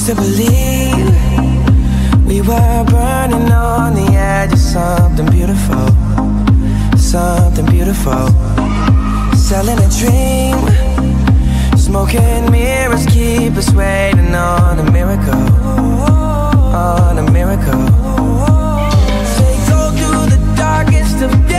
to believe we were burning on the edge of something beautiful, something beautiful. Selling a dream, smoking mirrors keep us waiting on a miracle, on a miracle. Say go through the darkest of days,